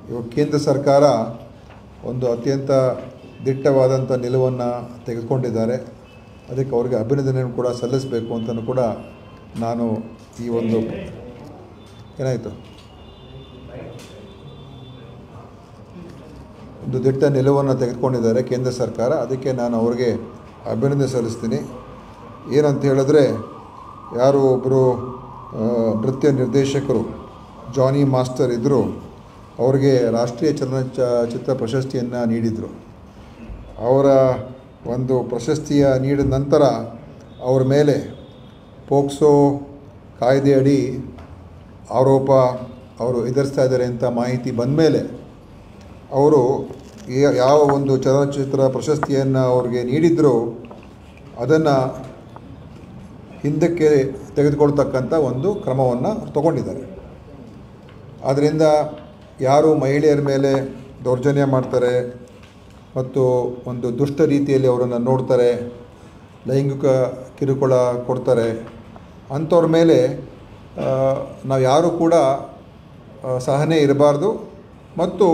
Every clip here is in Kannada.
ಇವಾಗ ಕೇಂದ್ರ ಸರ್ಕಾರ ಒಂದು ಅತ್ಯಂತ ದಿಟ್ಟವಾದಂಥ ನಿಲುವನ್ನು ತೆಗೆದುಕೊಂಡಿದ್ದಾರೆ. ಅದಕ್ಕೆ ಅವರಿಗೆ ಅಭಿನಂದನೆಯನ್ನು ಕೂಡ ಸಲ್ಲಿಸಬೇಕು ಅಂತಲೂ ಕೂಡ ನಾನು ಈ ಒಂದು ಏನಾಯಿತು ಒಂದು ದಿಟ್ಟ ನಿಲುವನ್ನು ತೆಗೆದುಕೊಂಡಿದ್ದಾರೆ ಕೇಂದ್ರ ಸರ್ಕಾರ. ಅದಕ್ಕೆ ನಾನು ಅವ್ರಿಗೆ ಅಭಿನಂದನೆ ಸಲ್ಲಿಸ್ತೀನಿ. ಏನಂತ ಹೇಳಿದ್ರೆ, ಯಾರು ಒಬ್ಬರು ನೃತ್ಯ ನಿರ್ದೇಶಕರು ಜಾನಿ ಮಾಸ್ಟರ್ ಇದ್ದರು, ಅವ್ರಿಗೆ ರಾಷ್ಟ್ರೀಯ ಚಲನಚಿತ್ರ ಪ್ರಶಸ್ತಿಯನ್ನು ನೀಡಿದರು. ಅವರ ಒಂದು ಪ್ರಶಸ್ತಿಯ ನೀಡಿದ ನಂತರ ಅವರ ಮೇಲೆ ಪೋಕ್ಸೋ ಕಾಯ್ದೆಯಡಿ ಆರೋಪ ಅವರು ಎದುರಿಸ್ತಾ ಇದ್ದಾರೆ ಅಂತ ಮಾಹಿತಿ ಬಂದ ಮೇಲೆ ಅವರು ಯಾವ ಒಂದು ಚಲನಚಿತ್ರ ಪ್ರಶಸ್ತಿಯನ್ನು ಅವ್ರಿಗೆ ನೀಡಿದ್ರೋ ಅದನ್ನು ಹಿಂದಕ್ಕೆ ತೆಗೆದುಕೊಳ್ತಕ್ಕಂಥ ಒಂದು ಕ್ರಮವನ್ನು ತಗೊಂಡಿದ್ದಾರೆ. ಆದ್ದರಿಂದ ಯಾರು ಮಹಿಳೆಯರ ಮೇಲೆ ದೌರ್ಜನ್ಯ ಮಾಡ್ತಾರೆ ಮತ್ತು ಒಂದು ದುಷ್ಟ ರೀತಿಯಲ್ಲಿ ಅವರನ್ನು ನೋಡ್ತಾರೆ, ಲೈಂಗಿಕ ಕಿರುಕುಳ ಕೊಡ್ತಾರೆ, ಅಂಥವ್ರ ಮೇಲೆ ನಾವು ಯಾರೂ ಕೂಡ ಸಹನೆ ಇರಬಾರ್ದು. ಮತ್ತು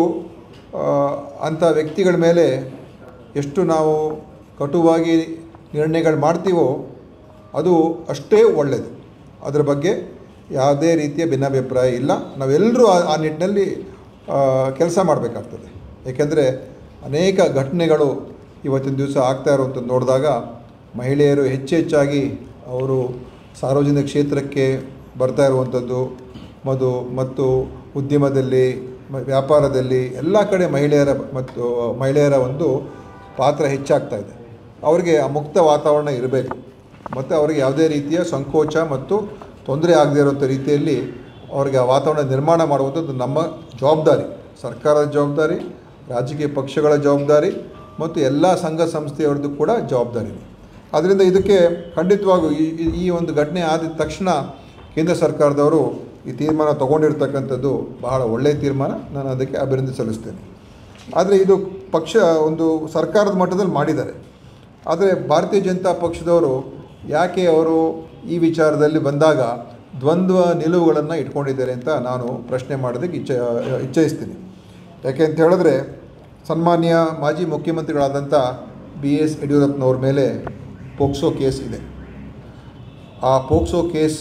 ಅಂಥ ವ್ಯಕ್ತಿಗಳ ಮೇಲೆ ಎಷ್ಟು ನಾವು ಕಟುವಾಗಿ ನಿರ್ಣಯಗಳು ಮಾಡ್ತೀವೋ ಅದು ಅಷ್ಟೇ ಒಳ್ಳೆಯದು. ಅದರ ಬಗ್ಗೆ ಯಾವುದೇ ರೀತಿಯ ಭಿನ್ನಾಭಿಪ್ರಾಯ ಇಲ್ಲ. ನಾವೆಲ್ಲರೂ ಆ ನಿಟ್ಟಿನಲ್ಲಿ ಕೆಲಸ ಮಾಡಬೇಕಾಗ್ತದೆ. ಏಕೆಂದರೆ ಅನೇಕ ಘಟನೆಗಳು ಇವತ್ತಿನ ದಿವಸ ಆಗ್ತಾ ಇರುವಂಥದ್ದು ನೋಡಿದಾಗ ಮಹಿಳೆಯರು ಹೆಚ್ಚಾಗಿ ಅವರು ಸಾರ್ವಜನಿಕ ಕ್ಷೇತ್ರಕ್ಕೆ ಬರ್ತಾ ಇರುವಂಥದ್ದು ಮತ್ತು ಉದ್ಯಮದಲ್ಲಿ, ವ್ಯಾಪಾರದಲ್ಲಿ ಎಲ್ಲ ಕಡೆ ಮಹಿಳೆಯರ ಒಂದು ಪಾತ್ರ ಹೆಚ್ಚಾಗ್ತಾ ಇದೆ. ಅವರಿಗೆ ಆ ಮುಕ್ತ ವಾತಾವರಣ ಇರಬೇಕು ಮತ್ತು ಅವರಿಗೆ ಯಾವುದೇ ರೀತಿಯ ಸಂಕೋಚ ಮತ್ತು ತೊಂದರೆ ಆಗದೇ ಇರುವಂಥ ರೀತಿಯಲ್ಲಿ ಅವರಿಗೆ ಆ ವಾತಾವರಣ ನಿರ್ಮಾಣ ಮಾಡುವುದು ನಮ್ಮ ಜವಾಬ್ದಾರಿ, ಸರ್ಕಾರದ ಜವಾಬ್ದಾರಿ, ರಾಜಕೀಯ ಪಕ್ಷಗಳ ಜವಾಬ್ದಾರಿ ಮತ್ತು ಎಲ್ಲ ಸಂಘ ಸಂಸ್ಥೆಯವ್ರದ್ದು ಕೂಡ ಜವಾಬ್ದಾರಿ. ಆದ್ದರಿಂದ ಇದಕ್ಕೆ ಖಂಡಿತವಾಗೂ ಈ ಒಂದು ಘಟನೆ ಆದ ತಕ್ಷಣ ಕೇಂದ್ರ ಸರ್ಕಾರದವರು ಈ ತೀರ್ಮಾನ ತೊಗೊಂಡಿರ್ತಕ್ಕಂಥದ್ದು ಬಹಳ ಒಳ್ಳೆಯ ತೀರ್ಮಾನ. ನಾನು ಅದಕ್ಕೆ ಅಭಿನಂದನೆ ಸಲ್ಲಿಸ್ತೇನೆ. ಆದರೆ ಇದು ಒಂದು ಸರ್ಕಾರದ ಮಟ್ಟದಲ್ಲಿ ಮಾಡಿದ್ದಾರೆ. ಆದರೆ ಭಾರತೀಯ ಜನತಾ ಪಕ್ಷದವರು ಯಾಕೆ ಅವರು ಈ ವಿಚಾರದಲ್ಲಿ ಬಂದಾಗ ದ್ವಂದ್ವ ನಿಲುವುಗಳನ್ನು ಇಟ್ಕೊಂಡಿದ್ದಾರೆ ಅಂತ ನಾನು ಪ್ರಶ್ನೆ ಮಾಡೋದಕ್ಕೆ ಇಚ್ಛಿಸ್ತೀನಿ. ಯಾಕೆ ಅಂತ ಹೇಳಿದ್ರೆ, ಸನ್ಮಾನ್ಯ ಮಾಜಿ ಮುಖ್ಯಮಂತ್ರಿಗಳಾದಂಥ BS ಯಡಿಯೂರಪ್ಪನವ್ರ ಮೇಲೆ ಪೋಕ್ಸೋ ಕೇಸ್ ಇದೆ. ಆ ಪೋಕ್ಸೋ ಕೇಸ್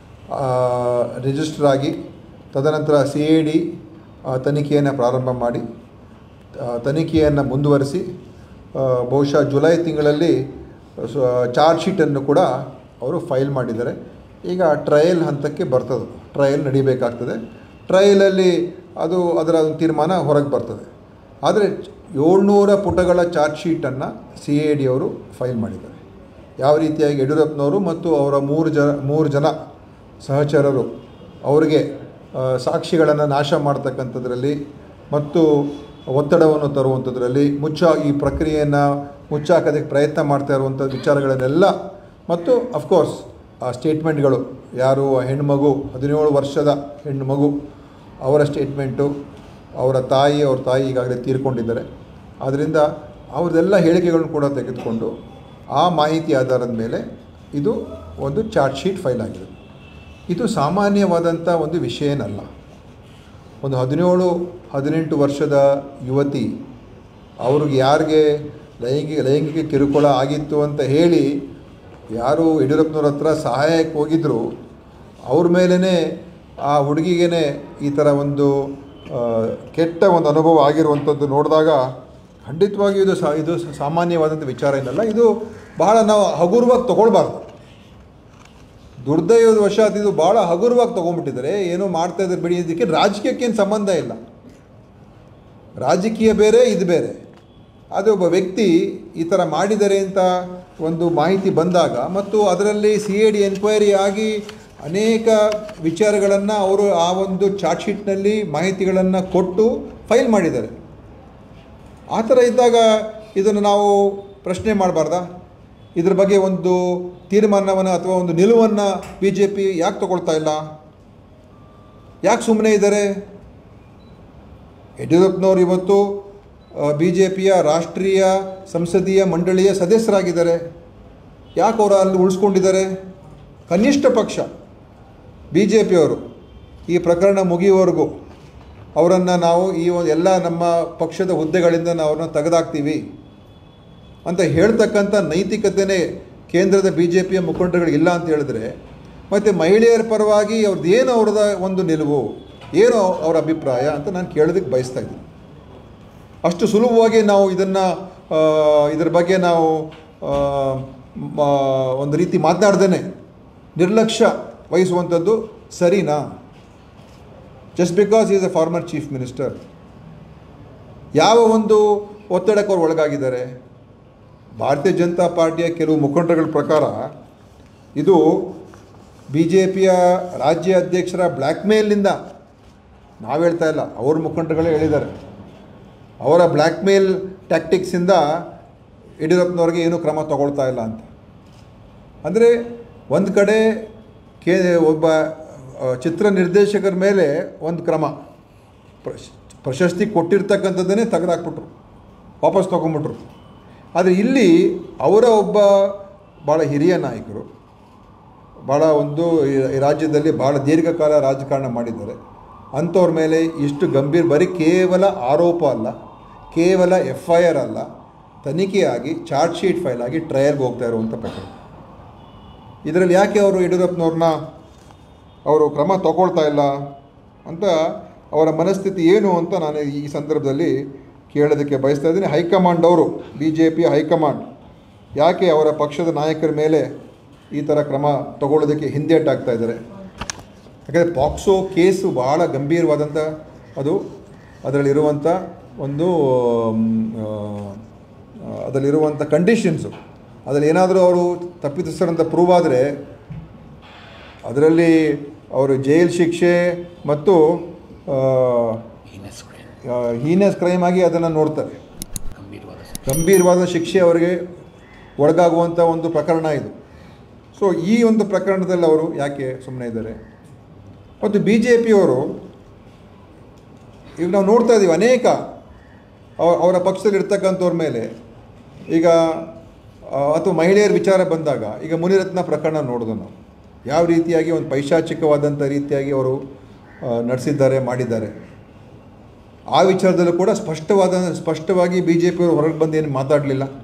ರಿಜಿಸ್ಟರ್ ಆಗಿ ತದನಂತರ CID ತನಿಖೆಯನ್ನು ಪ್ರಾರಂಭ ಮಾಡಿ ತನಿಖೆಯನ್ನು ಮುಂದುವರಿಸಿ ಬಹುಶಃ ಜುಲೈ ತಿಂಗಳಲ್ಲಿ ಚಾರ್ಜ್ ಶೀಟನ್ನು ಕೂಡ ಅವರು ಫೈಲ್ ಮಾಡಿದ್ದಾರೆ. ಈಗ ಟ್ರಯಲ್ ಹಂತಕ್ಕೆ ಬರ್ತದೆ, ಟ್ರಯಲ್ ನಡಿಬೇಕಾಗ್ತದೆ. ಟ್ರಯಲಲ್ಲಿ ಅದರ ತೀರ್ಮಾನ ಹೊರಗೆ ಬರ್ತದೆ. ಆದರೆ 700 ಪುಟಗಳ ಚಾರ್ಜ್ ಶೀಟನ್ನು CID ಅವರು ಫೈಲ್ ಮಾಡಿದ್ದಾರೆ. ಯಾವ ರೀತಿಯಾಗಿ ಯಡಿಯೂರಪ್ಪನವರು ಮತ್ತು ಅವರ ಮೂರು ಜನ ಸಹಚರರು ಅವರಿಗೆ ಸಾಕ್ಷಿಗಳನ್ನು ನಾಶ ಮಾಡ್ತಕ್ಕಂಥದ್ರಲ್ಲಿ ಮತ್ತು ಒತ್ತಡವನ್ನು ತರುವಂಥದ್ರಲ್ಲಿ ಈ ಪ್ರಕ್ರಿಯೆಯನ್ನು ಮುಚ್ಚಾಕೋದಕ್ಕೆ ಪ್ರಯತ್ನ ಮಾಡ್ತಾ ಇರುವಂಥ ವಿಚಾರಗಳನ್ನೆಲ್ಲ ಮತ್ತು ಅಫ್ಕೋರ್ಸ್ ಆ ಸ್ಟೇಟ್ಮೆಂಟ್ಗಳು, ಯಾರು ಹೆಣ್ಣುಮಗು 17 ವರ್ಷದ ಹೆಣ್ಣು ಮಗು ಅವರ ಸ್ಟೇಟ್ಮೆಂಟು, ಅವ್ರ ತಾಯಿ ಈಗಾಗಲೇ ತೀರ್ಕೊಂಡಿದ್ದಾರೆ. ಆದ್ದರಿಂದ ಅವ್ರದ್ದೆಲ್ಲ ಹೇಳಿಕೆಗಳನ್ನು ಕೂಡ ತೆಗೆದುಕೊಂಡು ಆ ಮಾಹಿತಿ ಆಧಾರದ ಮೇಲೆ ಇದು ಒಂದು ಚಾರ್ಜ್ ಶೀಟ್ ಫೈಲ್ ಆಗಿದೆ. ಇದು ಸಾಮಾನ್ಯವಾದಂಥ ಒಂದು ವಿಷಯ ಏನಲ್ಲ. ಒಂದು 17-18 ವರ್ಷದ ಯುವತಿ ಅವ್ರಿಗೆ ಯಾರಿಗೆ ಲೈಂಗಿಕ ಕಿರುಕುಳ ಆಗಿತ್ತು ಅಂತ ಹೇಳಿ ಯಾರು ಯಡಿಯೂರಪ್ಪನವ್ರ ಹತ್ರ ಸಹಾಯಕ್ಕೆ ಹೋಗಿದ್ರು ಅವ್ರ ಮೇಲೇ ಆ ಹುಡುಗಿಗೇ ಈ ಥರ ಒಂದು ಕೆಟ್ಟ ಒಂದು ಅನುಭವ ಆಗಿರುವಂಥದ್ದು ನೋಡಿದಾಗ ಖಂಡಿತವಾಗಿ ಇದು ಸಾಮಾನ್ಯವಾದಂಥ ವಿಚಾರ ಏನಲ್ಲ. ಇದು ಬಹಳ ನಾವು ಹಗುರವಾಗಿ ತೊಗೊಳ್ಬಾರ್ದು. ದುರ್ದೈವದ ವಶಾತ್ ಇದು ಭಾಳ ಹಗುರವಾಗಿ ತೊಗೊಂಡ್ಬಿಟ್ಟಿದ್ದಾರೆ. ಏನೋ ಮಾಡ್ತಾಯಿದ್ದಾರೆ ಬಿಡಿ. ಇದಕ್ಕೆ ರಾಜಕೀಯಕ್ಕೇನು ಸಂಬಂಧ ಇಲ್ಲ. ರಾಜಕೀಯ ಬೇರೆ, ಇದು ಬೇರೆ. ಅದು ಒಬ್ಬ ವ್ಯಕ್ತಿ ಈ ಥರ ಮಾಡಿದ್ದಾರೆ ಅಂತ ಒಂದು ಮಾಹಿತಿ ಬಂದಾಗ ಮತ್ತು ಅದರಲ್ಲಿ CID ಎನ್ಕ್ವೈರಿ ಆಗಿ ಅನೇಕ ವಿಚಾರಗಳನ್ನು ಅವರು ಆ ಒಂದು ಚಾರ್ಜ್ ಶೀಟ್ನಲ್ಲಿ ಮಾಹಿತಿಗಳನ್ನು ಕೊಟ್ಟು ಫೈಲ್ ಮಾಡಿದ್ದಾರೆ. ಆ ಥರ ಇದ್ದಾಗ ಇದನ್ನು ನಾವು ಪ್ರಶ್ನೆ ಮಾಡಬಾರ್ದಾ? ಇದ್ರ ಬಗ್ಗೆ ಒಂದು ತೀರ್ಮಾನವನ್ನು ಅಥವಾ ಒಂದು ನಿಲುವನ್ನು BJP ಯಾಕೆ ತಗೊಳ್ತಾ ಇಲ್ಲ? ಯಾಕೆ ಸುಮ್ಮನೆ ಇದ್ದಾರೆ? ಯಡಿಯೂರಪ್ಪನವರು ಇವತ್ತು BJPಯ ರಾಷ್ಟ್ರೀಯ ಸಂಸದೀಯ ಮಂಡಳಿಯ ಸದಸ್ಯರಾಗಿದ್ದಾರೆ. ಯಾಕೆ ಅವರು ಅಲ್ಲಿ ಉಳಿಸ್ಕೊಂಡಿದ್ದಾರೆ? ಕನಿಷ್ಠ ಪಕ್ಷ BJPಯವರು ಈ ಪ್ರಕರಣ ಮುಗಿಯುವವರೆಗೂ ಅವರನ್ನು ನಾವು ಈ ಎಲ್ಲ ನಮ್ಮ ಪಕ್ಷದ ಹುದ್ದೆಗಳಿಂದ ನಾವು ಅವ್ರನ್ನ ತೆಗೆದಾಕ್ತೀವಿ ಅಂತ ಹೇಳ್ತಕ್ಕಂಥ ನೈತಿಕತೆಯೇ ಕೇಂದ್ರದ ಬಿ ಜೆ ಪಿಯ ಮುಖಂಡರುಗಳಿಲ್ಲ ಅಂತ ಹೇಳಿದ್ರೆ, ಮತ್ತು ಮಹಿಳೆಯರ ಪರವಾಗಿ ಅವ್ರದ್ದೇನು ಅವ್ರದ ಒಂದು ನಿಲುವು, ಏನು ಅವರ ಅಭಿಪ್ರಾಯ ಅಂತ ನಾನು ಕೇಳೋದಕ್ಕೆ ಬಯಸ್ತಾ ಇದ್ದೀನಿ. ಅಷ್ಟು ಸುಲಭವಾಗಿ ನಾವು ಇದರ ಬಗ್ಗೆ ನಾವು ಒಂದು ರೀತಿ ಮಾತನಾಡ್ದೇ ನಿರ್ಲಕ್ಷ್ಯ ವಹಿಸುವಂಥದ್ದು ಸರಿನಾ? Just because is a former chief minister ಯಾವ ಒಂದು ಒತ್ತಡಕ್ಕೆ ಅವ್ರು ಒಳಗಾಗಿದ್ದಾರೆ? ಭಾರತೀಯ ಜನತಾ ಪಾರ್ಟಿಯ ಕೆಲವು ಮುಖಂಡರುಗಳ ಪ್ರಕಾರ ಇದು ಬಿ ಜೆ ಪಿಯ ರಾಜ್ಯ ಅಧ್ಯಕ್ಷರ ಬ್ಲ್ಯಾಕ್ ಮೇಲಿಂದ, ನಾವು ಹೇಳ್ತಾ ಇಲ್ಲ, ಅವ್ರ ಮುಖಂಡರುಗಳೇ ಹೇಳಿದ್ದಾರೆ, ಅವರ ಬ್ಲ್ಯಾಕ್ ಮೇಲ್ ಟ್ಯಾಕ್ಟಿಕ್ಸಿಂದ ಯಡಿಯೂರಪ್ಪನವ್ರಿಗೆ ಏನೂ ಕ್ರಮ ತಗೊಳ್ತಾ ಇಲ್ಲ ಅಂತ. ಅಂದರೆ ಒಂದು ಕಡೆ ಒಬ್ಬ ಚಿತ್ರ ನಿರ್ದೇಶಕರ ಮೇಲೆ ಒಂದು ಕ್ರಮ, ಪ್ರಶಸ್ತಿ ಕೊಟ್ಟಿರ್ತಕ್ಕಂಥದ್ದನ್ನೇ ತೆಗೆದಾಕ್ಬಿಟ್ರು, ವಾಪಸ್ ತೊಗೊಂಬಿಟ್ರು. ಆದರೆ ಇಲ್ಲಿ ಅವರ ಒಬ್ಬ ಭಾಳ ಹಿರಿಯ ನಾಯಕರು, ಭಾಳ ಒಂದು ಈ ರಾಜ್ಯದಲ್ಲಿ ಭಾಳ ದೀರ್ಘಕಾಲ ರಾಜಕಾರಣ ಮಾಡಿದ್ದಾರೆ, ಅಂಥವ್ರ ಮೇಲೆ ಇಷ್ಟು ಗಂಭೀರ, ಬರೀ ಕೇವಲ ಆರೋಪ ಅಲ್ಲ, ಕೇವಲ FIR ಅಲ್ಲ, ತನಿಖೆಯಾಗಿ ಚಾರ್ಜ್ ಶೀಟ್ ಫೈಲ್ ಆಗಿ ಟ್ರಯಲ್ಗೆ ಹೋಗ್ತಾ ಇರುವಂಥ ಪ್ರಕರಣ. ಇದರಲ್ಲಿ ಯಾಕೆ ಅವರು ಯಡಿಯೂರಪ್ಪನವ್ರನ್ನ ಅವರು ಕ್ರಮ ತಗೊಳ್ತಾ ಇಲ್ಲ ಅಂತ ಅವರ ಮನಸ್ಥಿತಿ ಏನು ಅಂತ ನಾನು ಈ ಸಂದರ್ಭದಲ್ಲಿ ಕೇಳೋದಕ್ಕೆ ಬಯಸ್ತಾ ಇದ್ದೀನಿ. ಹೈಕಮಾಂಡ್ ಅವರು, ಬಿ ಜೆ ಪಿಯ ಹೈಕಮಾಂಡ್ ಯಾಕೆ ಅವರ ಪಕ್ಷದ ನಾಯಕರ ಮೇಲೆ ಈ ಥರ ಕ್ರಮ ತಗೊಳ್ಳೋದಕ್ಕೆ ಹಿಂದೇಟಾಗ್ತಾ ಇದ್ದಾರೆ? ಯಾಕಂದರೆ ಪಾಕ್ಸೋ ಕೇಸು ಭಾಳ ಗಂಭೀರವಾದಂಥ ಅದರಲ್ಲಿರುವಂಥ ಅದರಲ್ಲಿರುವಂಥ ಕಂಡೀಷನ್ಸು, ಅದರಲ್ಲಿ ಏನಾದರೂ ಅವರು ತಪ್ಪಿತಸ್ಥರಂತ ಪ್ರೂವ್ ಆದರೆ ಅದರಲ್ಲಿ ಅವರು ಜೈಲು ಶಿಕ್ಷೆ ಮತ್ತು ಹೀನಸ್ ಕ್ರೈಮ್ ಆಗಿ ಅದನ್ನು ನೋಡ್ತಾರೆ. ಗಂಭೀರವಾದ ಶಿಕ್ಷೆ ಅವರಿಗೆ ಒಳಗಾಗುವಂಥ ಒಂದು ಪ್ರಕರಣ ಇದು. ಸೊ ಈ ಒಂದು ಪ್ರಕರಣದಲ್ಲಿ ಅವರು ಯಾಕೆ ಸುಮ್ಮನೆ ಇದ್ದಾರೆ? ಮತ್ತು ಬಿ ಜೆ ಪಿಯವರು ಈಗ ನಾವು ನೋಡ್ತಾ ಇದ್ದೀವಿ, ಅನೇಕ ಅವರ ಪಕ್ಷದಲ್ಲಿ ಇರ್ತಕ್ಕಂಥವ್ರ ಮೇಲೆ ಈಗ ಅಥವಾ ಮಹಿಳೆಯರ ವಿಚಾರ ಬಂದಾಗ ಈಗ ಮುನಿರತ್ನ ಪ್ರಕರಣ ನೋಡಿದ್ರು ನಾವು, ಯಾವ ರೀತಿಯಾಗಿ ಒಂದು ಪೈಶಾಚಿಕವಾದಂಥ ರೀತಿಯಾಗಿ ಅವರು ನಡೆಸಿದ್ದಾರೆ, ಮಾಡಿದ್ದಾರೆ. ಆ ವಿಚಾರದಲ್ಲೂ ಕೂಡ ಸ್ಪಷ್ಟವಾಗಿ ಬಿ ಜೆ ಪಿಯವರು ಹೊರಗೆ ಬಂದು ಏನು ಮಾತಾಡಲಿಲ್ಲ.